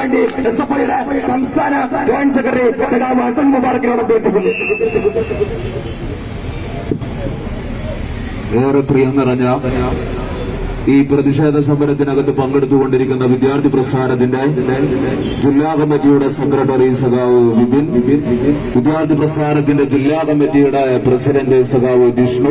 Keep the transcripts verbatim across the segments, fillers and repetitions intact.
വേണ്ടി S F ഐയുടെ സംസ്ഥാന ജോയിന്റ് സെക്രട്ടറി സഖാവ് ഹസൻ മുബാറക്കിനോട് അഭ്യർത്ഥിക്കുന്നു. ഏറെ പ്രിയം നിറഞ്ഞ ഈ പ്രതിഷേധ സമരത്തിനകത്ത് പങ്കെടുത്തുകൊണ്ടിരിക്കുന്ന വിദ്യാർത്ഥി പ്രസ്ഥാനത്തിന്റെ ജില്ലാ കമ്മിറ്റിയുടെ സെക്രട്ടറി സഖാവ് വിപിൻ, വിദ്യാർത്ഥി പ്രസ്ഥാനത്തിന്റെ ജില്ലാ കമ്മിറ്റിയുടെ പ്രസിഡന്റ് സഖാവ് ജിഷ്ണു,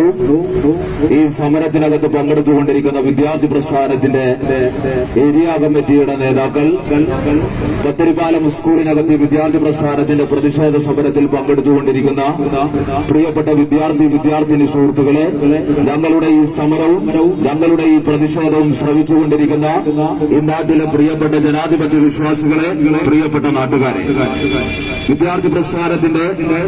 ഈ സമരത്തിനകത്ത് പങ്കെടുത്തുകൊണ്ടിരിക്കുന്ന വിദ്യാർത്ഥി പ്രസ്ഥാനത്തിന്റെ ഏരിയ കമ്മിറ്റിയുടെ നേതാക്കൾ, കത്തരിപ്പാലം സ്കൂളിനകത്ത് വിദ്യാർത്ഥി പ്രസ്ഥാനത്തിന്റെ പ്രതിഷേധ സമരത്തിൽ പങ്കെടുത്തുകൊണ്ടിരിക്കുന്ന പ്രിയപ്പെട്ട വിദ്യാർത്ഥി വിദ്യാർത്ഥിനി സുഹൃത്തുക്കളെ, ഞങ്ങളുടെ ഈ സമരവും ഞങ്ങളുടെ ഈ പ്രതിഷേധവും ശ്രമിച്ചുകൊണ്ടിരിക്കുന്ന ഈ നാട്ടിലെ പ്രിയപ്പെട്ട ജനാധിപത്യ വിശ്വാസികളെ, പ്രിയപ്പെട്ട നാട്ടുകാരെ, വിദ്യാർത്ഥി പ്രസ്ഥാനത്തിന്റെ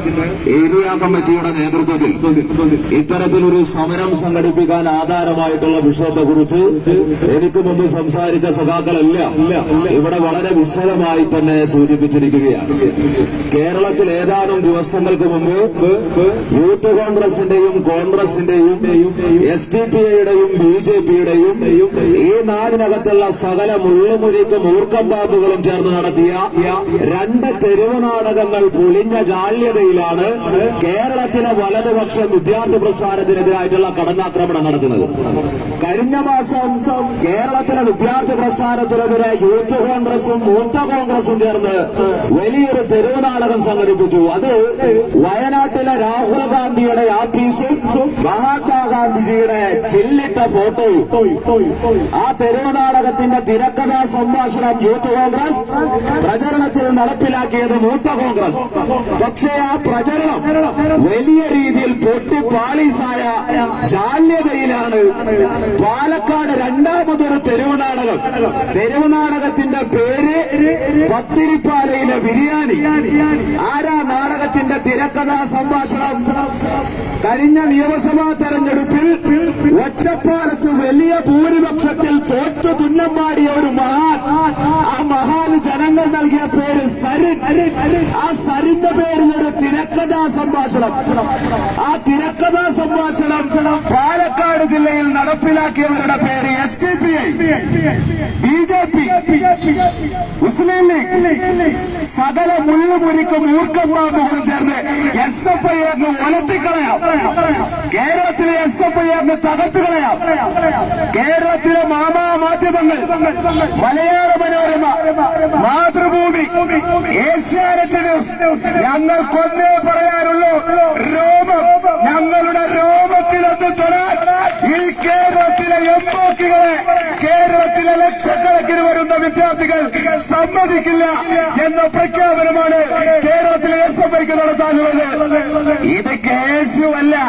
ഏരിയ കമ്മിറ്റിയുടെ നേതൃത്വത്തിൽ ഇത്തരത്തിലൊരു സമരം സംഘടിപ്പിക്കാൻ ആധാരമായിട്ടുള്ള വിഷയത്തെക്കുറിച്ച് എനിക്ക് മുമ്പ് സംസാരിച്ച സഖാക്കളെല്ലാം ഇവിടെ വളരെ വിശദമായി തന്നെ സൂചിപ്പിച്ചിരിക്കുകയാണ്. കേരളത്തിൽ ഏതാനും ദിവസങ്ങൾക്ക് മുമ്പ് യൂത്ത് കോൺഗ്രസിന്റെയും കോൺഗ്രസിന്റെയും എസ് ഡി പി ഐയുടെയും ബി ജെ പിയുടെയും ഈ നാടിനകത്തുള്ള സകല മുള്ളുമുരിക്കും മൂർക്കമ്പാമ്പുകളും ചേർന്ന് നടത്തിയ രണ്ട് തെരുവ് നാടകങ്ങൾ പൊളിഞ്ഞ ജാള്യതയിലാണ് കേരളത്തിലെ വലതുപക്ഷം വിദ്യാർത്ഥി പ്രസ്ഥാനത്തിനെതിരായിട്ടുള്ള കടന്നാക്രമണം നടത്തുന്നത്. കഴിഞ്ഞ മാസം കേരളത്തിലെ വിദ്യാർത്ഥി പ്രസ്ഥാനത്തിനെതിരെ യൂത്ത് കോൺഗ്രസും മൂത്ത കോൺഗ്രസും ചേർന്ന് വലിയൊരു തെരുവ് നാടകം സംഘടിപ്പിച്ചു. അത് വയനാട്ടിലെ രാഹുൽ ഗാന്ധിയുടെ ആഫീസും മഹാത്മാഗാന്ധിജിയുടെ ചില്ലിട്ട ഫോട്ടോയും ആ തെരുവ് നാടകത്തിന്റെ തിരക്കഥാ സംഭാഷണം യൂത്ത് കോൺഗ്രസ് പ്രചരണത്തിൽ നടപ്പിലാക്കിയത് മൂത്ത കോൺഗ്രസ്. പക്ഷേ ആ പ്രചരണം വലിയ രീതിയിൽ പൊട്ടി പാളീസായ ജാള്യതയിലാണ് പാലക്കാട് രണ്ടാമതൊരു തെരുവ് നാടകം. തെരുവ് നാടകത്തിന്റെ പേര് പത്തിരിപ്പാലയിലെ ബിരിയാണി. ആരാ നാടകത്തിന്റെ തിരക്കഥാ സംഭാഷണം? കഴിഞ്ഞ നിയമസഭാ തെരഞ്ഞെടുപ്പിൽ ഒറ്റപ്പാലത്ത് വലിയ ഭൂരിപക്ഷത്തിൽ തോറ്റു തുന്നമാടിയ ഒരു മഹാൻ. ആ മഹാൻ ജനങ്ങൾ നൽകിയ പേര് സരിൻ. ആ സരിന്റെ പേരിൽ ഒരു തിരക്കഥാ സംഭാഷണം. ആ തിരക്കഥാ സംഭാഷണം പാലക്കാട് ജില്ലയിൽ നടപ്പിലാക്കിയവരുടെ പേര് S D P I, B J P, Muslim league, സകല മുള്ളുമുരിക്കും മൂർക്കമ്പാമ്പുകളും ചേർന്ന് എസ് എഫ് ഐ അങ്ങ് ഒലത്തിക്കളയാം. കേരളത്തിലെ എസ് എഫ് ഐ അങ്ങ് തകർത്തുകളയാം. കേരളത്തിലെ മാമാ മാധ്യമങ്ങൾ, മലയാള മനോരമ, മാതൃഭൂമി, ഏഷ്യാനെറ്റ് ന്യൂസ്, ഞങ്ങൾക്കൊന്നേ പറയാനുള്ളൂ, രോമം, ഞങ്ങളുടെ രോമത്തിലൊന്ന് തൊടാൻ ഈ കേരളത്തിലെ എംബോക്കികളെ, കേരളത്തിലെ ലക്ഷക്കണക്കിന് വരുന്ന വിദ്യാർത്ഥികൾ സമ്മതിക്കില്ല എന്ന പ്രഖ്യാപനമാണ് കേരളത്തിലെ എസ് എഫ് ഐക്ക് നടത്താനുള്ളത്. ഇത് കെ എസ് യു അല്ല.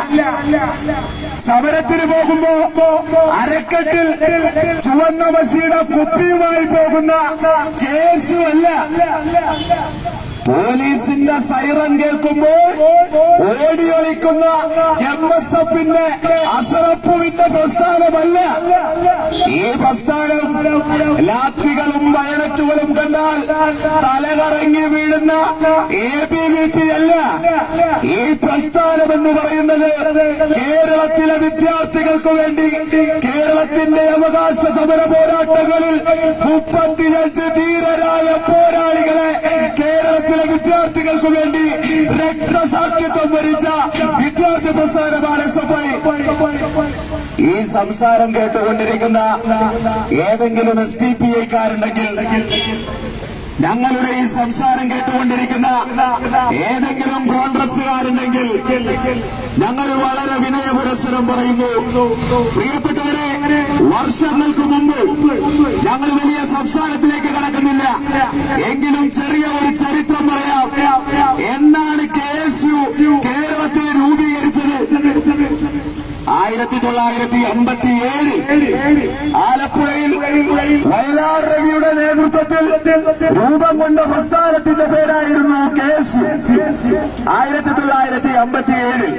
സമരത്തിന് പോകുമ്പോ അരക്കെട്ടിൽ ചുവന്ന മഷിയുടെ കുപ്പിയുമായി പോകുന്ന കെ എസ് യു അല്ല. പോലീസിന്റെ സൈറൻ കേൾക്കുമ്പോൾ ഓടിയൊളിക്കുന്ന എം എസ് എഫിന്റെ അസറപ്പുവിന്റെ പ്രസ്ഥാനമല്ല ഈ പ്രസ്ഥാനം. ലാത്തികളും ബയനറ്റുകളും കണ്ടാൽ തലകറങ്ങി വീഴുന്ന എ ബി വി പി അല്ല. ഈ പ്രസ്ഥാനം എന്ന് പറയുന്നത് കേരളത്തിലെ വിദ്യാർത്ഥികൾക്ക് വേണ്ടി കേരളത്തിന്റെ അവകാശ സമര പോരാട്ടങ്ങളിൽ മുപ്പത്തിയഞ്ച് ധീരരായ പോരാളികളെ കേരളത്തിൽ വിദ്യാർത്ഥികൾക്ക് വേണ്ടി രക്തസാക്ഷിത്വം വരിച്ച വിദ്യാർത്ഥി പ്രസ്ഥാനമാണ് എസ് എഫ് ഐ. ഈ സംസാരം കേട്ടുകൊണ്ടിരിക്കുന്ന ഏതെങ്കിലും എസ് ഡി പി ഐക്കാരുണ്ടെങ്കിൽ, ഞങ്ങളുടെ ഈ സംസാരം കേട്ടുകൊണ്ടിരിക്കുന്ന ഏതെങ്കിലും കോൺഗ്രസുകാരുണ്ടെങ്കിൽ ഞങ്ങൾ വളരെ വിനയപുരസ്സരം പറയുന്നു, പ്രിയപ്പെട്ടവരെ, വർഷങ്ങൾക്ക് മുമ്പ് ഞങ്ങൾ വലിയ സംസാരത്തിലേക്ക് കടക്കുന്നില്ല, എങ്കിലും ചെറിയ ഒരു ചരിത്രം പറയാം. എന്നാണ് കെ എസ് യു കേരളത്തിൽ രൂപീകരിച്ചത്? ആയിരത്തി തൊള്ളായിരത്തി അമ്പത്തി ഏഴ് ആലപ്പുഴയിൽ വയലാർ രവിയുടെ നേതൃത്വത്തിൽ രൂപം കൊണ്ട പ്രസ്ഥാനത്തിന്റെ പേരായിരുന്നു കെ എസ് യു. ആയിരത്തി തൊള്ളായിരത്തി അമ്പത്തി ഏഴിൽ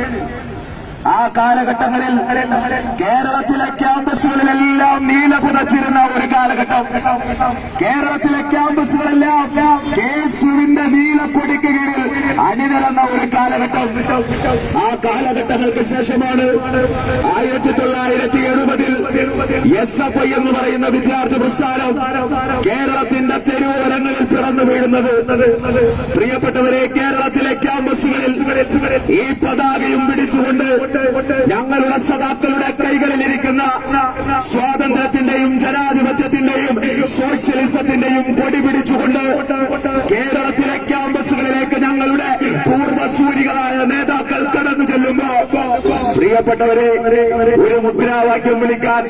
ആ കാലഘട്ടങ്ങളിൽ കേരളത്തിലെ ക്യാമ്പസുകളിലെല്ലാം നീല പുതച്ചിരുന്ന ഒരു കാലഘട്ടം. കേരളത്തിലെ ക്യാമ്പസുകളെല്ലാം കെ എസ് യുവിന്റെ നീലക്കൊടിക്ക് കീഴിൽ അണിനിരന്ന ഒരു കാലഘട്ടം. ആ കാലഘട്ടങ്ങൾക്ക് ശേഷമാണ് ആയിരത്തി തൊള്ളായിരത്തി എഴുപതിൽ എസ് എഫ് ഐ എന്ന് പറയുന്ന വിദ്യാർത്ഥി പ്രസ്ഥാനം കേരളത്തിന്റെ തെരുവോരങ്ങളിൽ നടക്കുന്നത്. പ്രിയപ്പെട്ടവരെ, കേരളത്തിലെ ക്യാമ്പസുകളിൽ ഈ പതാകയും പിടിച്ചുകൊണ്ട് ഞങ്ങളുടെ സഖാക്കളുടെ കൈകളിലിരിക്കുന്ന സ്വാതന്ത്ര്യത്തിന്റെയും ജനാധിപത്യത്തിന്റെയും സോഷ്യലിസത്തിന്റെയും പൊടി പിടിച്ചുകൊണ്ട് കേരളത്തിലെ ക്യാമ്പസുകളിലേക്ക് ഞങ്ങളുടെ പൂർവ്വസൂരികളായ നേതാക്കൾ കടന്നു ചെല്ലുമ്പോ പ്രിയപ്പെട്ടവരെ, ഒരു മുദ്രാവാക്യം വിളിക്കാൻ,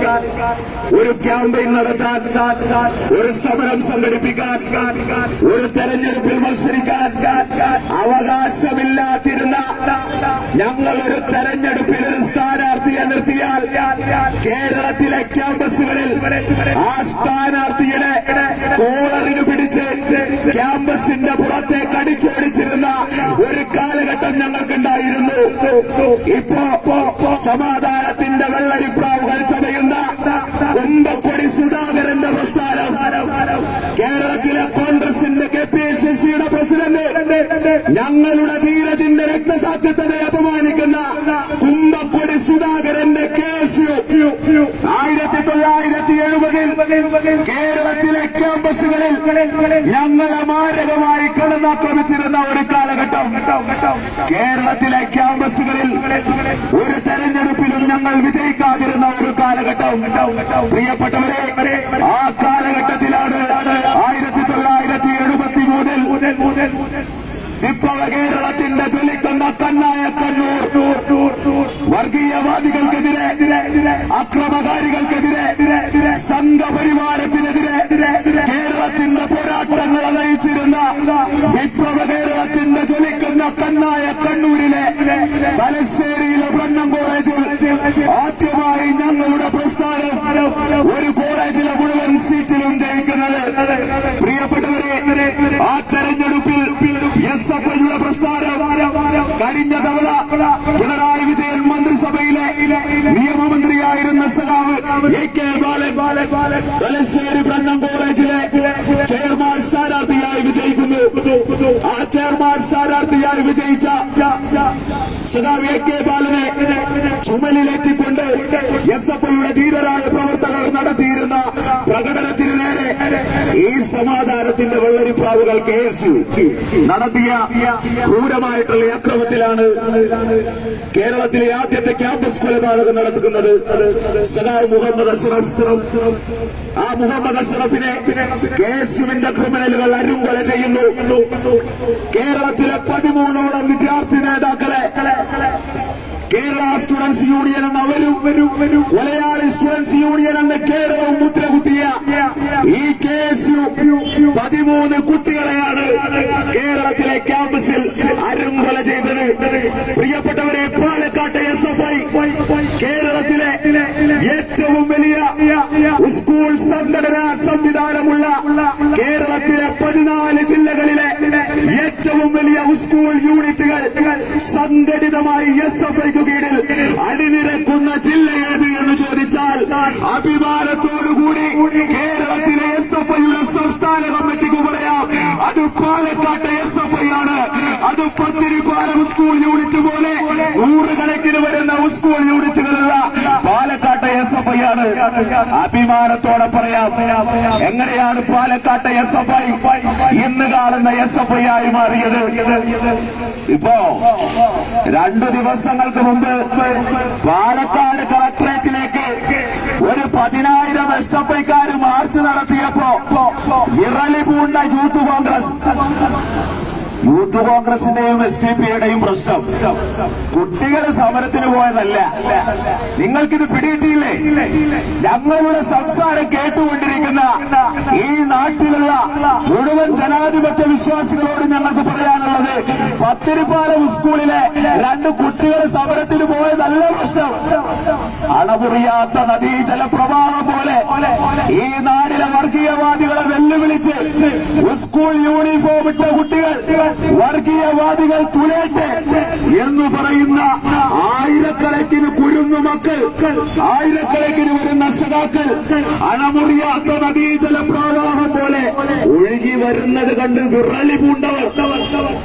ഒരു ക്യാമ്പയിൻ നടത്താൻ, ഒരു സമരം സംഘടിപ്പിക്കാൻ, ഒരു തെരഞ്ഞെടുപ്പിൽ മത്സരിക്കാൻ അവകാശമില്ലാതിരുന്ന ഞങ്ങൾ ഒരു തെരഞ്ഞെടുപ്പിൽ ഒരു സ്ഥാനാർത്ഥിയെ നിർത്തിയാൽ കേരളത്തിലെ ക്യാമ്പസുകളിൽ ആ സ്ഥാനാർത്ഥിയുടെ കോളറിന് പിടിച്ച് ക്യാമ്പസിന്റെ പുറത്തേക്ക് അടിച്ചോടിച്ചിരുന്ന ഒരു കാലഘട്ടം ഞങ്ങൾക്കുണ്ടായിരുന്നു. ഇപ്പോ സമാധാനത്തിന്റെ വെള്ളരിപ്രാവുകൾ ചമയുന്ന കുമ്പക്കൊടി സുധാകരന്റെ പ്രസ്ഥാനം, കേരളത്തിലെ കോൺഗ്രസിന്റെ കെ പി സി സിയുടെ പ്രസിഡന്റ്, ഞങ്ങളുടെ ധീരജിന്റെ രക്തസാക്ഷ്യത്തെ അപമാനിക്കുന്ന കുമ്പക്കൊടി സുധാകരന്റെ കേസ് ആയിരത്തി തൊള്ളായിരത്തി എഴുപതിൽ കേരളത്തിലെ ക്യാമ്പസുകളിൽ ഞങ്ങളെ മാരകമായി കടന്നാക്രമിച്ചിരുന്ന ഒരു കാലഘട്ടം കേരളത്തിലെ ക്യാമ്പസുകളിൽ ഒരു തെരഞ്ഞെടുപ്പിലും ഞങ്ങൾ വിജയിക്കാതിരുന്ന ഒരു കാലഘട്ടം. പ്രിയപ്പെട്ടവരെ, ആ കാലഘട്ടത്തിലാണ് ആയിരത്തി തൊള്ളായിരത്തി എഴുപത്തി മൂന്നിൽ വിപ്ലവ കേരളത്തിന്റെ ജ്വലിക്കുന്ന കണ്ണായ കണ്ണൂർ വർഗീയവാദികൾക്കെതിരെ, അക്രമകാരികൾക്കെതിരെ, സംഘപരിവാരത്തിനെതിരെ കേരളത്തിന്റെ പോരാട്ടങ്ങളെ നയിച്ചിരുന്ന വിപ്ലവ കേരളത്തിന്റെ ജ്വലിക്കുന്ന കണ്ണായ കണ്ണൂരിലെ തലശ്ശേരിയിലെ ബ്രണ്ണം കോളേജിൽ ആദ്യമായി ഞങ്ങളുടെ പ്രസ്ഥാനം ഒരു കോളേജിലെ മുഴുവൻ സീറ്റിലും ജയിക്കുന്നത്. പ്രിയപ്പെട്ടവരെ, ആ തെരഞ്ഞെടുപ്പിൽ എസ് എഫ് ഐയുടെ പ്രസ്ഥാനം കഴിഞ്ഞ തവണ പിണറായി വിജയൻ മന്ത്രിസഭയിലെ നിയമമന്ത്രിയായിരുന്ന സഖാവ് A K Balan Thalassery Brennen കോളേജിലെ ചെയർമാൻ സ്ഥാനാർത്ഥിയായി വിജയിക്കുന്നു. ആ ചെയർമാൻ സ്ഥാനാർത്ഥിയായി വിജയിച്ച സഖാവ് എ കെ ബാലനെ ചുമലിലേറ്റിക്കൊണ്ട് എസ് എഫ് ഐയുടെ ധീരരായ പ്രവർത്തകർ നടത്തിയിരുന്ന പ്രകടനത്തിന് നേരെ ഈ സമാധാനത്തിന്റെ വെള്ളരിപ്രാവുകൾ കേസ് നടത്തിയ ക്രൂരമായിട്ടുള്ള അക്രമത്തിലാണ് കേരളത്തിലെ ആദ്യത്തെ ക്യാമ്പസ് കൊലപാതകം നടത്തുന്നത്. സഖാവ് മുഹമ്മദ് അഷ്റഫ്, ആ മുഹമ്മദ് അഷ്റഫിനെ കേസുവിന്റെ ക്രിമിനലുകൾ അരുംകൊല ചെയ്യുന്നു. കേരളത്തിലെ പതിമൂന്നോളം വിദ്യാർത്ഥി നേതാക്കളെ കേരള സ്റ്റുഡൻസ് യൂണിയൻ എന്ന അവരും മലയാളി സ്റ്റുഡൻസ് യൂണിയൻ എന്ന കേരളവും മുദ്രകുത്തിയ ഈ കേസ് പതിമൂന്ന് കുട്ടികളെയാണ് കേരളത്തിലെ ക്യാമ്പസിൽ അരുംകൊല ചെയ്തത്. പ്രിയപ്പെട്ടവരെ, പാലക്കാട്ടെ എസ് എഫ് ഐ കേരളത്തിലെ ഏറ്റവും വലിയ സ്കൂൾ സംഘടനാ സംവിധാനമുള്ള കേരളത്തിലെ പതിനാല് ജില്ലകളിലെ ഏറ്റവും വലിയ സ്കൂൾ യൂണിറ്റുകൾ സംഘടിതമായി എസ് എഫ് ഐക്ക് കീഴിൽ അണിനിരക്കുന്ന ജില്ല ഏത് എന്ന് ചോദിച്ചാൽ അഭിമാനത്തോടുകൂടി കേരളത്തിലെ എസ് എഫ് ഐയുടെ സംസ്ഥാന കമ്മിറ്റിക്ക് പറയാം, അത് പാലക്കാട്ടെ എസ് എഫ് ഐ ആണ്. അത് പത്തിരിപ്പാലം സ്കൂൾ യൂണിറ്റ് പോലെ നൂറുകണക്കിന് വരുന്ന സ്കൂൾ യൂണിറ്റുകളുള്ള പാലക്കാട്ടെ എസ് എഫ് ഐ ആണ്. അഭിമാനത്തോടെ പറയാം. എങ്ങനെയാണ് പാലക്കാട്ടെ എസ് എഫ് ഐ ഇന്ന് കാണുന്ന എസ് എഫ് ഐ ആയി മാറിയത്? ഇപ്പോ രണ്ടു ദിവസങ്ങൾക്ക് മുമ്പ് പാലക്കാട് കളക്ടറേറ്റിലേക്ക് ഒരു പതിനായിരം എസ് എഫ് ഐക്കാര് മാർച്ച് നടത്തിയപ്പോ വിറളി പൂണ്ട യൂത്ത് കോൺഗ്രസ് യൂത്ത് കോൺഗ്രസിന്റെയും എസ് ഡി പിയുടെയും പ്രശ്നം കുട്ടികൾ സമരത്തിന് പോയതല്ല. നിങ്ങൾക്കിത് പിടിയിട്ടില്ലേ? ഞങ്ങളുടെ സംസാരം കേട്ടുകൊണ്ടിരിക്കുന്ന ഈ നാട്ടിലുള്ള മുഴുവൻ ജനാധിപത്യ വിശ്വാസികളോട് ഞങ്ങൾക്ക് പറയാനുള്ളത്, പത്തിരിപ്പാലം സ്കൂളിലെ രണ്ട് കുട്ടികൾ സമരത്തിന് പോയതല്ല പ്രശ്നം. അണമുറിയാത്ത നദീജല പ്രവാഹം പോലെ ഈ നാടിലെ വർഗീയവാദികളെ വെല്ലുവിളിച്ച് സ്കൂൾ യൂണിഫോം ഇട്ട കുട്ടികൾ വർഗീയവാദികൾ തുലേറ്റ് എന്ന് പറയുന്ന ആയിരക്കണക്കിന് കുരുന്നു മക്കൾ, ആയിരക്കണക്കിന് വരുന്ന സഖാക്കൾ അണമുറിയാത്ത നദീജല പ്രവാഹം പോലെ ഒഴുകി വരുന്നത് കണ്ട് വിറളി പൂണ്ടവർ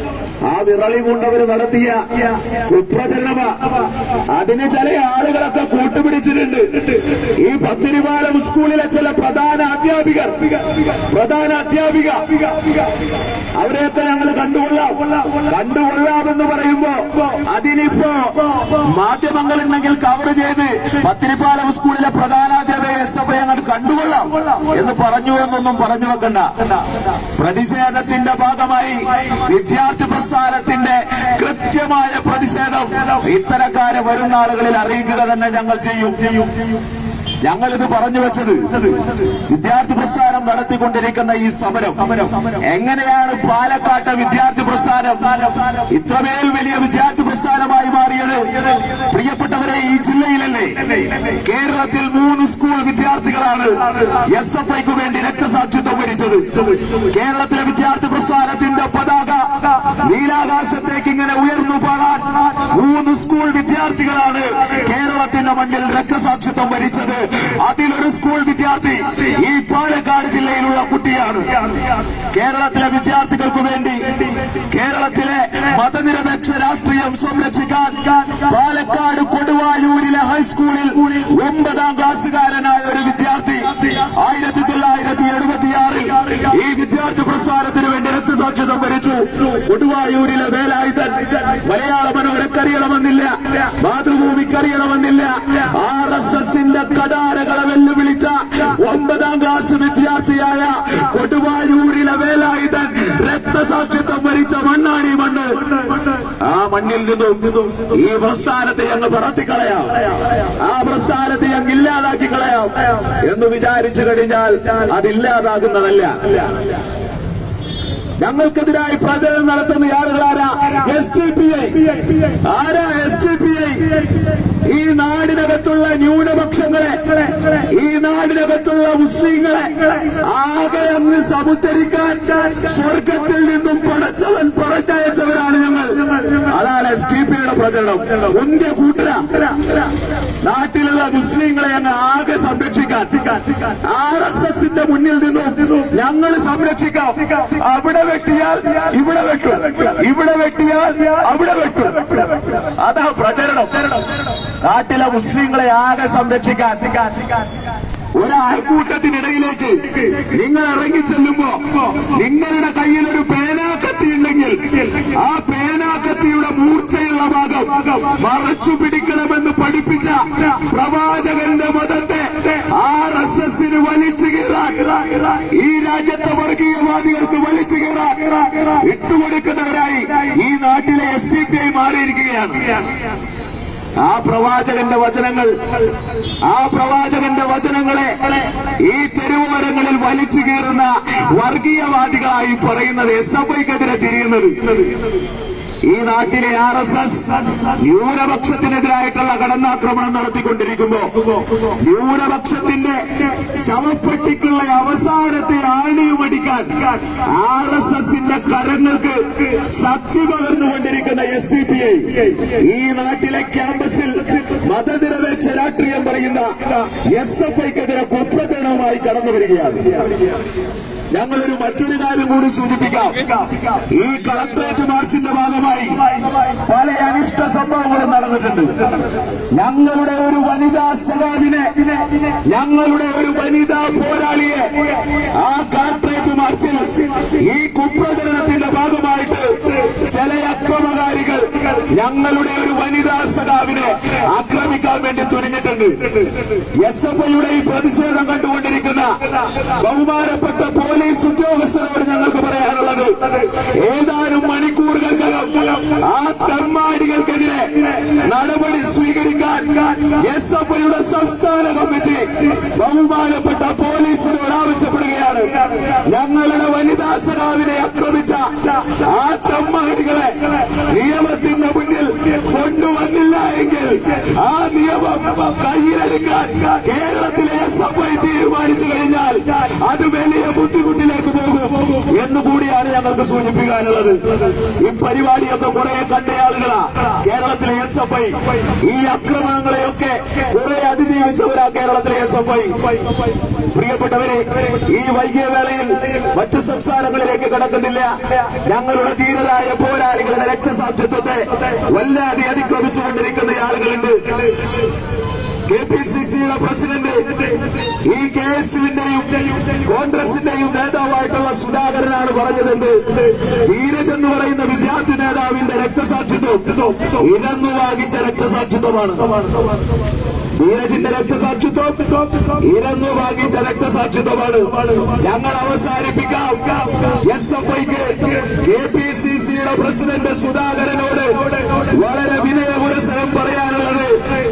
ആ വിറളി കൊണ്ടവര് നടത്തിയ കുപ്രചരണമ അതിന് ചില ആളുകളൊക്കെ കൂട്ടുപിടിച്ചിട്ടുണ്ട്. ഈ പത്തിരിപാലം സ്കൂളിലെ ചില പ്രധാന അധ്യാപികർ പ്രധാന അധ്യാപിക അവരെയൊക്കെ ഞങ്ങൾ കണ്ടുകൊള്ളാം. കണ്ടുകൊള്ളാമെന്ന് പറയുമ്പോ അതിനിപ്പോ മാധ്യമങ്ങളുണ്ടെങ്കിൽ കവർ ചെയ്ത് പത്തിരിപ്പാലം സ്കൂളിലെ പ്രധാനാധ്യാപക എസ് എഫ് ഐ അങ്ങോട്ട് കണ്ടുകൊള്ളാം എന്ന് പറഞ്ഞു എന്നൊന്നും പറഞ്ഞു വെക്കണ്ട. പ്രതിഷേധത്തിന്റെ ഭാഗമായി വിദ്യാർത്ഥി പ്രസ്ഥാനത്തിന്റെ കൃത്യമായ പ്രതിഷേധം ഇത്തരക്കാരെ വരും നാളുകളിൽ അറിയിക്കുക തന്നെ ഞങ്ങൾ ചെയ്യും. ഞങ്ങളിത് പറഞ്ഞു വെച്ചത് വിദ്യാർത്ഥി പ്രസ്ഥാനം നടത്തിക്കൊണ്ടിരിക്കുന്ന ഈ സമരം എങ്ങനെയാണ് പാലക്കാട്ടെ വിദ്യാർത്ഥി പ്രസ്ഥാനം ഇത്രമേൽ വലിയ വിദ്യാർത്ഥി പ്രസ്ഥാനമായി മാറിയത്? പ്രിയപ്പെട്ടവരെ, ഈ ജില്ലയിലല്ലേ കേരളത്തിൽ മൂന്ന് സ്കൂൾ വിദ്യാർത്ഥികളാണ് എസ് എഫ് ഐക്ക് വേണ്ടി രക്തസാക്ഷിത്വം വരിച്ചത്. കേരളത്തിലെ വിദ്യാർത്ഥി പ്രസ്ഥാനത്തിന്റെ പതാക നീലാകാശത്തേക്ക് ഇങ്ങനെ ഉയർന്നു പാടാൻ മൂന്ന് സ്കൂൾ വിദ്യാർത്ഥികളാണ് കേരളത്തിന്റെ മണ്ണിൽ രക്തസാക്ഷിത്വം വരിച്ചത്. അതിലൊരു സ്കൂൾ വിദ്യാർത്ഥി ഈ പാലക്കാട് ജില്ലയിലുള്ള കുട്ടിയാണ്. കേരളത്തിലെ വിദ്യാർത്ഥികൾക്ക് വേണ്ടി കേരളത്തിലെ മതനിരപേക്ഷ രാഷ്ട്രീയം സംരക്ഷിക്കാൻ പാലക്കാട് കൊടുവായൂരിലെ ഹൈസ്കൂളിൽ ഒമ്പതാം ക്ലാസ്സുകാരനായ ഒരു വിദ്യാർത്ഥി ആയിരത്തി തൊള്ളായിരത്തി എഴുപത്തിയാറിൽ ഈ വിദ്യാർത്ഥി പ്രസ്ഥാനത്തിന് വേണ്ടി രക്തസാക്ഷിത്വം വരിച്ചു. കൊടുവായൂരിലെ വേലായുധൻ മലയാള മനോരക്കറിയണമെന്നില്ല, മാതൃഭൂമിക്കറിയണമെന്നില്ല, ആർ എസ് എസിന്റെ കടാരകളെ വെല്ലുവിളിച്ച ഒമ്പതാം ക്ലാസ് വിദ്യാർത്ഥിയായ കൊടുവായൂരിലെ വേലായുധൻ രക്തസാക്ഷിത്വം വരിച്ച മണ്ണാണ് ഈ മണ്ണ്. ആ മണ്ണിൽ നിന്നും ഈ പ്രസ്ഥാനത്തെ ഞങ്ങൾ പറത്തിക്കളയാം, ആ പ്രസ്ഥാനത്തെ ഞങ്ങൾ ഇല്ലാതാക്കി കളയാം എന്ന് വിചാരിച്ചു കഴിഞ്ഞാൽ അതില്ലാതാകുന്നതല്ല. ഞങ്ങൾക്കെതിരായി പ്രചരണം നടത്തുന്ന ആളുകളാരാ? S T P I. ആരാ എസ് ടി പി ഐ? ഈ നാടിനകത്തുള്ള ന്യൂനപക്ഷങ്ങളെ, ഈ നാടിനകത്തുള്ള മുസ്ലിങ്ങളെ ആകെ അങ്ങ് സമുദ്ധരിക്കാൻ സ്വർഗത്തിൽ നിന്നും പടച്ചവൻ പറഞ്ഞയച്ചവരാണ് ഞങ്ങൾ. അതാണ് എസ് ടി പി യുടെ പ്രചരണം. മുന്തിയ കൂട്ടര നാട്ടിലുള്ള മുസ്ലിങ്ങളെ അങ്ങ് ആകെ സംരക്ഷിക്കാൻ ആർ എസ് എസിന്റെ മുന്നിൽ നിന്നും ഞങ്ങൾ സംരക്ഷിക്കാം. അവിടെ വെട്ടിയാൽ ഇവിടെ വെട്ടും, ഇവിടെ വെട്ടിയാൽ അവിടെ വെട്ടും. അതാ പ്രചരണം. നാട്ടിലെ മുസ്ലിങ്ങളെ ആകെ സംരക്ഷിക്കാൻ ഒരാൾക്കൂട്ടത്തിനിടയിലേക്ക് നിങ്ങൾ ഇറങ്ങി ചെല്ലുമ്പോ നിങ്ങളുടെ കയ്യിൽ ഒരു പേനാക്കത്തി ഉണ്ടെങ്കിൽ ആ പേനാക്കത്തിയുടെ മൂർച്ചയുള്ള ഭാഗം മറച്ചു പിടിക്കണമെന്ന് പഠിപ്പിച്ച പ്രവാചകന്റെ മതത്തെ ആർ എസ് എസിന് വലിച്ചു കീറാൻ, ഈ രാജ്യത്തെ വർഗീയവാദികൾക്ക് വലിച്ചു കീറാൻ ഇട്ടുകൊടുക്കുന്നവരായി ഈ നാട്ടിലെ എസ് ടി പി ഐ മാറിയിരിക്കുകയാണ്. ആ പ്രവാചകന്റെ വചനങ്ങൾ ആ പ്രവാചകന്റെ വചനങ്ങളെ ഈ തെരുവോരങ്ങളിൽ വലിച്ചു കീറുന്ന വർഗീയവാദികളായി പറയുന്നത് എസ് എഫ് ഐക്കെതിരെ തിരിയുന്നത്. ഈ നാട്ടിലെ ആർ എസ് എസ് ന്യൂനപക്ഷത്തിനെതിരായിട്ടുള്ള കടന്നാക്രമണം നടത്തിക്കൊണ്ടിരിക്കുമ്പോ ന്യൂനപക്ഷത്തിന്റെ ശവപ്പെട്ടിക്കുള്ള അവസാനത്തെ ആണിയുമടിക്കാൻ ആർ എസ് എസിന്റെ കരങ്ങൾക്ക് ശക്തി പകർന്നുകൊണ്ടിരിക്കുന്ന എസ് ടി പി ഐ ഈ നാട്ടിലെ ക്യാമ്പസിൽ മതനിരപേക്ഷ രാഷ്ട്രീയം പറയുന്ന എസ് എഫ് ഐക്കെതിരെ കുപ്രചരണവുമായി കടന്നു വരികയാണ്. ഞങ്ങളൊരു മറ്റൊരു കാര്യം കൂടി സൂചിപ്പിക്കാം. ഈ കളക്ടറേറ്റ് മാർച്ചിന്റെ ഭാഗമായി പല അനിഷ്ട സംഭവങ്ങളും നടന്നിട്ടുണ്ട്. ഞങ്ങളുടെ ഒരു വനിതാ സഖാവിനെ, ഞങ്ങളുടെ ഒരു വനിതാ പോരാളിയെ ആ കളക്ടറേറ്റ് മാർച്ചിൽ ഈ കുപ്രചരണത്തിന്റെ ഭാഗമായിട്ട് ചില അക്രമകാരികൾ ഞങ്ങളുടെ ഒരു വനിതാ സഖാവിനെ ആക്രമിക്കാൻ വേണ്ടി തുനിഞ്ഞിട്ടുണ്ട്. എസ് എഫ് ഐയുടെ ഈ പ്രതിഷേധം കണ്ടുകൊണ്ടിരിക്കുന്ന ബഹുമാനപ്പെട്ട പോലീസ് ഉദ്യോഗസ്ഥരോട് ഞങ്ങൾക്ക് പറയാനുള്ളത്, ഏതാനും മണിക്കൂറുകൾക്കകം ആ തെമ്മാടികൾക്കെതിരെ നടപടി സ്വീകരിക്കാൻ എസ് എഫ് ഐയുടെ സംസ്ഥാന കമ്മിറ്റി ബഹുമാനപ്പെട്ട പോലീസിനോട് ആവശ്യപ്പെടുകയാണ്. ഞങ്ങളുടെ വനിതാ സഖാവിനെ ആക്രമിച്ച ആ തെമ്മാടികളെ നിയമത്തിന്റെ മുന്നിൽ കൊണ്ടുവന്നില്ല എങ്കിൽ ആ നിയമം കയ്യിലെടുക്കാൻ കേരളത്തിലെ എസ് എഫ് ഐ തീരുമാനിച്ചു കഴിഞ്ഞാൽ അത് വലിയ ബുദ്ധിമുട്ടിലേക്ക് പോകും എന്നുകൂടിയാണ് ഞങ്ങൾക്ക് സൂചിപ്പിക്കാനുള്ളത്. ഈ പരിപാടിയൊക്കെ കുറെ കണ്ട ആളുകളാ. കേരളത്തിലെ എസ് എഫ് ഐ. ഈ അക്രമങ്ങളെയൊക്കെ കുറെ അതിജീവിച്ചവരാ കേരളത്തിലെ എസ് എഫ് ഐ. പ്രിയപ്പെട്ടവരെ, ഈ വൈകിയ വേളയിൽ മറ്റു സംസ്ഥാനങ്ങളിലേക്ക് കടക്കുന്നില്ല. ഞങ്ങളുടെ ധീരരായ പോരാളികളുടെ രക്തസാക്ഷിത്വത്തെ വല്ലാതെ അതിക്രമിച്ചുകൊണ്ടിരിക്കുന്ന ആളുകളുണ്ട്. കെ പി സി സിയുടെ പ്രസിഡന്റ് ഈ കെ എസ് യുവിന്റെയും കോൺഗ്രസിന്റെയും നേതാവായിട്ടുള്ള സുധാകരനാണ് പറഞ്ഞതെന്ത്? ധീരജ് എന്ന് പറയുന്ന വിദ്യാർത്ഥി നേതാവിന്റെ രക്തസാക്ഷിത്വം ഇരന്നു വാങ്ങിച്ച രക്തസാക്ഷിത്വമാണ്. ധീരജിന്റെ രക്തസാക്ഷിത്വം ഇരന്നു വാങ്ങിച്ച രക്തസാക്ഷിത്വമാണ്. ഞങ്ങൾ അവസാനിപ്പിക്കാം. എസ് എഫ് ഐക്ക് കെ പി സി സിയുടെ പ്രസിഡന്റ് സുധാകരനോട് വളരെ വിനയപുരസരം പറയാനുള്ളത്,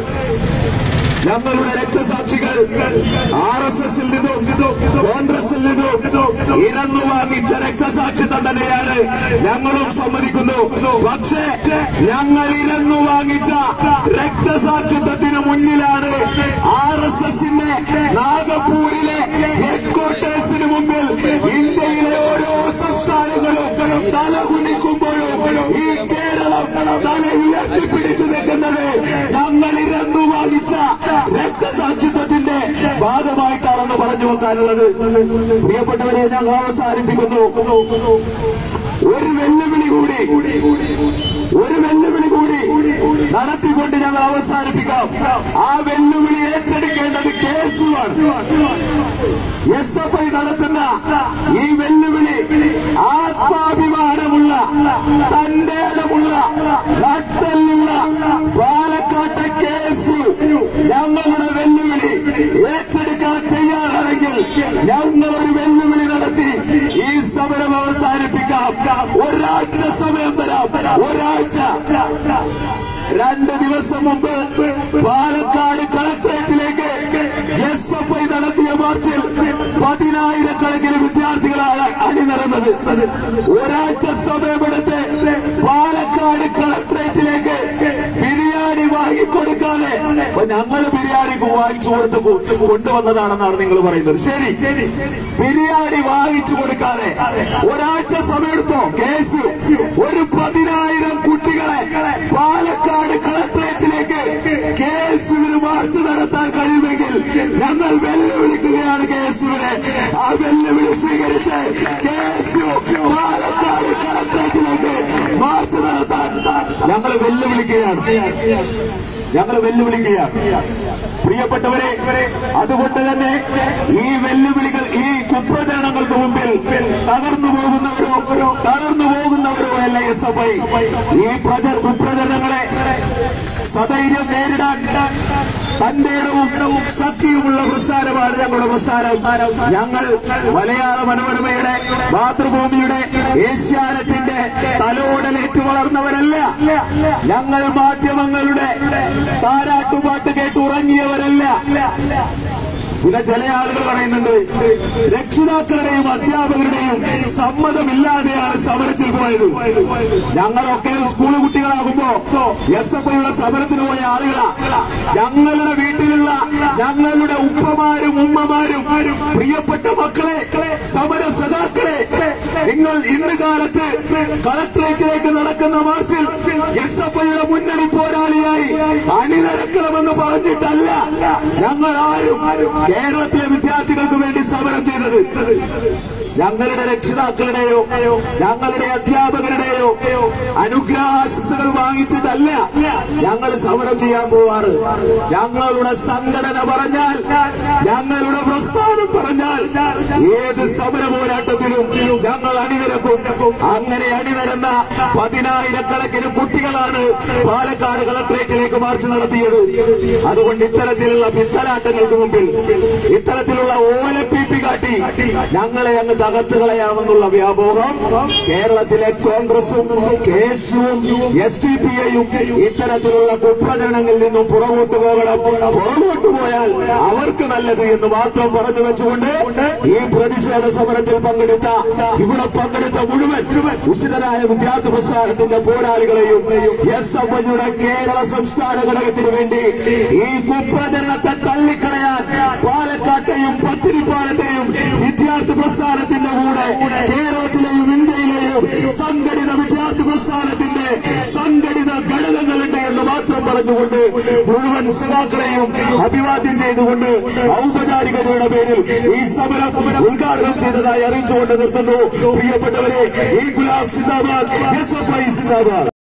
ഞങ്ങളുടെ രക്തസാക്ഷികൾ ആർ എസ് എസിൽ നിന്നും കോൺഗ്രസിൽ നിന്നും ഇരന്നു വാങ്ങിച്ച രക്തസാക്ഷിത്വം തന്നെയാണ് ഞങ്ങളും സമ്മതിക്കുന്നു. പക്ഷേ ഞങ്ങൾ ഇരന്നു വാങ്ങിച്ച രക്തസാക്ഷിത്വത്തിന് മുന്നിലാണ് ആർ എസ് എസിന്റെ നാഗപ്പൂരിലെ ഹെഡ്ക്വാർട്ടേഴ്സിന് മുമ്പിൽ ഇന്ത്യയിലെ ഓരോ സംസ്ഥാനങ്ങളും തലകുനിക്കുമ്പോഴും ഈ കേരളം തല ഉയർത്തിപ്പിടിച്ചു നിൽക്കുന്നത് ഞങ്ങൾ ഇരന്നു വാങ്ങിച്ച രക്തസാക്ഷിത്വത്തിന്റെ ഭാഗമായിട്ടാണെന്ന് പറഞ്ഞു വെക്കാനുള്ളത്. പ്രിയപ്പെട്ടവരെ, ഞങ്ങൾ അവസാനിപ്പിക്കുന്നു. ഒരു വെല്ലുവിളി കൂടി ഒരു വെല്ലുവിളി കൂടി നടത്തിക്കൊണ്ട് ഞങ്ങൾ അവസാനിപ്പിക്കാം. ആ വെല്ലുവിളി ഏറ്റെടുക്കേണ്ടത് കേസുവാണ്. എസ് എഫ് ഐ നടത്തുന്ന ഈ വെല്ലുവിളി ആത്മാഭിമാനമുള്ള, തന്റെ ഇടമുള്ള, നട്ടലുള്ള പാലക്കാട്ടെ കേസ് ഞങ്ങളുടെ വെല്ലുവിളി ഏറ്റെടുക്കാൻ തയ്യാറാണെങ്കിൽ ഞങ്ങൾ ഒരു വെല്ലുവിളി നടത്തി ഈ സമരം അവസാനിപ്പിക്കാം. ഒരാഴ്ച സമയം തരാം. ഒരാഴ്ച. രണ്ട് ദിവസം മുമ്പ് പാലക്കാട് കളക്ടറേറ്റിലേക്ക് എസ് എഫ് ഐ നടത്തിയ മാർച്ചിൽ പതിനായിരക്കണക്കിന് വിദ്യാർത്ഥികളാണ് അണിനിരന്നത്. ഒരാഴ്ച സമയമെടുത്ത് പാലക്കാട് കളക്ടറേറ്റിലേക്ക് ബിരിയാണി വാങ്ങിക്കൊടുക്കാതെ ഞങ്ങൾ ബിരിയാണി വാങ്ങിച്ചു കൊടുത്ത് കൊണ്ടുവന്നതാണെന്നാണ് നിങ്ങൾ പറയുന്നത്. ശരി, ബിരിയാണി വാങ്ങിച്ചു കൊടുക്കാതെ ഒരാഴ്ച സമയമെടുത്തോ കേസ്? ഒരു പതിനായിരം കുട്ടികളെ പാലക്കാട് കളക്ടറേറ്റിലേക്ക് കേസുവിന് മാർച്ച് നടത്താൻ കഴിയുമെങ്കിൽ ഞങ്ങൾ വെല്ലുവിളിക്കുകയാണ് കേസുവിനെ. ആ വെല്ലുവിളി സ്വീകരിച്ച് കേസു പാലക്കാട് കളക്ടറേറ്റിലേക്ക് മാർച്ച് നടത്താൻ ഞങ്ങൾ വെല്ലുവിളിക്കുകയാണ് ഞങ്ങൾ വെല്ലുവിളിക്കുകയാണ് പ്രിയപ്പെട്ടവരെ, അതുകൊണ്ട് തന്നെ ഈ വെല്ലുവിളികൾ, ഈ കുപ്രചരണങ്ങൾക്ക് മുമ്പിൽ തകർന്നു പോകുന്നവരോ തകർന്നു പോകുന്നവരോ അല്ല എസ് എഫ് ഐ. ഈ പ്രചര കുപ്രചരണങ്ങളെ സധൈര്യം നേരിടാൻ തന്റെ ഇടവും ശക്തിയുമുള്ള പ്രസ്ഥാനമാണ് ഞങ്ങളുടെ പ്രസ്ഥാനം. ഞങ്ങൾ മലയാള മനോരമയുടെ, മാതൃഭൂമിയുടെ, ഏഷ്യാനെറ്റിന്റെ തലോടലേറ്റ് വളർന്നവരല്ല. ഞങ്ങൾ മാധ്യമങ്ങളുടെ താരാട്ടുപാട്ട് കേട്ട് ഉറങ്ങിയവരല്ല. പിന്നെ ചില ആളുകൾ പറയുന്നുണ്ട് രക്ഷിതാക്കളുടെയും അധ്യാപകരുടെയും സമ്മതമില്ലാതെയാണ് സമരത്തിൽ പോയത്. ഞങ്ങളൊക്കെ സ്കൂൾ കുട്ടികളാകുമ്പോ എസ് എഫ് ഐയുടെ സമരത്തിന് പോയ ആളുകളാ. ഞങ്ങളുടെ വീട്ടിലുള്ള ഞങ്ങളുടെ ഉപ്പമാരും ഉമ്മമാരും പ്രിയപ്പെട്ട മക്കളെ, സമര സഖാക്കളെ, നിങ്ങൾ ഇന്ന് കാലത്ത് കളക്ടറേറ്റിലേക്ക് നടക്കുന്ന മാർച്ചിൽ എസ് എഫ് ഐയുടെ മുന്നണി പോരാളിയായി അണിനിരക്കണമെന്ന് പറഞ്ഞിട്ടല്ല ഞങ്ങൾ ആരും കേരളത്തിലെ വിദ്യാർത്ഥികൾക്ക് വേണ്ടി സമരം ചെയ്തത്. ഞങ്ങളുടെ രക്ഷിതാക്കളുടെയോ ഞങ്ങളുടെ അധ്യാപകരുടെയോ അനുഗ്രഹാശിസുകൾ വാങ്ങിച്ചിട്ടല്ല ഞങ്ങൾ സമരം ചെയ്യാൻ പോവാറ്. ഞങ്ങളുടെ സംഘടന പറഞ്ഞാൽ, ഞങ്ങളുടെ പ്രസ്ഥാനം പറഞ്ഞാൽ ഏത് സമര പോരാട്ടത്തിലും ഞങ്ങൾ അണിനിരക്കും. അങ്ങനെ അണിനിരന്ന പതിനായിരക്കണക്കിന് കുട്ടികളാണ് പാലക്കാട് കളക്ടറേറ്റിലേക്ക് മാർച്ച് നടത്തിയത്. അതുകൊണ്ട് ഇത്തരത്തിലുള്ള പിത്തലാട്ടങ്ങൾക്ക് മുമ്പിൽ, ഇത്തരത്തിലുള്ള ഓലപ്പീപ്പി കാട്ടി ഞങ്ങളെ അങ്ങ് തകർത്ത് കളയാമെന്നുള്ള വ്യാമോഹം കേരളത്തിലെ കോൺഗ്രസും കെ എസ് യുവും എസ് ഡി പി ഐയും ഇത്തരത്തിലുള്ള കുപ്രചരണങ്ങളിൽ നിന്നും പുറകോട്ട് പോകണം. പുറകോട്ട് പോയാൽ അവർക്ക് നല്ലത് എന്ന് മാത്രം പറഞ്ഞു വെച്ചുകൊണ്ട് ഈ പ്രതിഷേധ സമരത്തിൽ പങ്കെടുത്ത, ഇവിടെ പങ്കെടുത്ത മുഴുവൻ ഉഷിതരായ വിദ്യാർത്ഥി പ്രസ്ഥാനത്തിന്റെ പോരാളികളെയും എസ് എഫ് ഐയുടെ കേരള സംസ്ഥാന ഘടകത്തിന് വേണ്ടി ഈ കുപ്രചരണത്തെ തള്ളിക്കളയാൻ പാലക്കാട്ടെയും പത്തിരിപ്പാലത്തെയും വിദ്യാർത്ഥി പ്രസ്ഥാനത്തിന്റെ കൂടെ കേരളത്തിലെയും ഇന്ത്യയിലെയും സംഘടിത വിദ്യാർത്ഥി പ്രസ്ഥാനത്തിന്റെ സംഘടിത ഘടകങ്ങളുണ്ട് എന്ന് മാത്രം പറഞ്ഞുകൊണ്ട് മുഴുവൻ സഖാക്കളെയും അഭിവാദ്യം ചെയ്തുകൊണ്ട് ഔപചാരികതയുടെ പേരിൽ ഈ സമരം ഉദ്ഘാടനം ചെയ്തതായി അറിയിച്ചുകൊണ്ട് നിർത്തുന്നു. പ്രിയപ്പെട്ടവരെ, ഈ ഗുലാബ് സിന്ദാബാദ്, എസ് എഫ് ഐ സിന്ദാബാദ്.